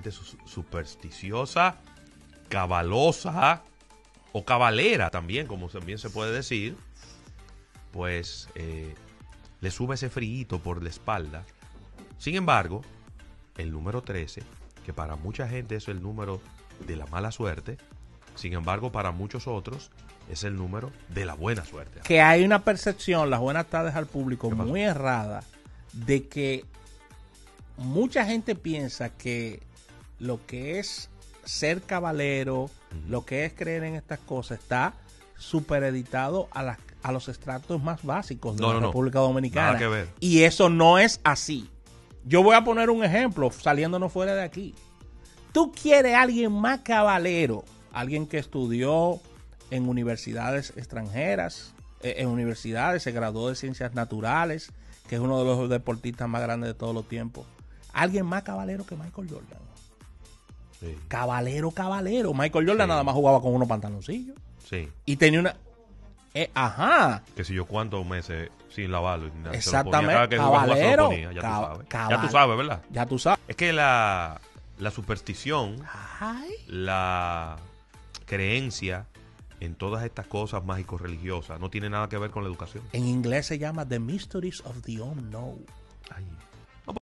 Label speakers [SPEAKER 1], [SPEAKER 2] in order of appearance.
[SPEAKER 1] gente supersticiosa, cabalosa o cabalera también, como también se puede decir, pues le sube ese frío por la espalda. Sin embargo, el número 13, que para mucha gente es el número de la mala suerte, sin embargo, para muchos otros es el número de la buena suerte.
[SPEAKER 2] Que hay una percepción, las buenas tardes al público, muy errada, de que mucha gente piensa que lo que es ser cabalero, lo que es creer en estas cosas, está supereditado a los estratos más básicos de la República Dominicana.
[SPEAKER 1] Nada que ver.
[SPEAKER 2] Y eso no es así. Yo voy a poner un ejemplo, saliéndonos fuera de aquí. Tú quieres a alguien más cabalero, alguien que estudió en universidades extranjeras, en universidades, se graduó de ciencias naturales, que es uno de los deportistas más grandes de todos los tiempos. Alguien más cabalero que Michael Jordan. Sí. Cabalero. Michael Jordan nada más jugaba con unos pantaloncillos.
[SPEAKER 1] Sí.
[SPEAKER 2] Y tenía una...
[SPEAKER 1] Que si yo cuántos meses sin lavarlo.
[SPEAKER 2] Exactamente. Caballero.
[SPEAKER 1] Ya tú sabes, ¿verdad?
[SPEAKER 2] Ya tú sabes.
[SPEAKER 1] Es que la superstición, la creencia en todas estas cosas mágico-religiosas no tiene nada que ver con la educación.
[SPEAKER 2] En inglés se llama The Mysteries of the Unknown.
[SPEAKER 1] Ay.